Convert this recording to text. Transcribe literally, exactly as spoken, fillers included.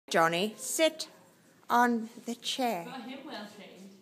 Johnny, sit on the chair. Got him well trained.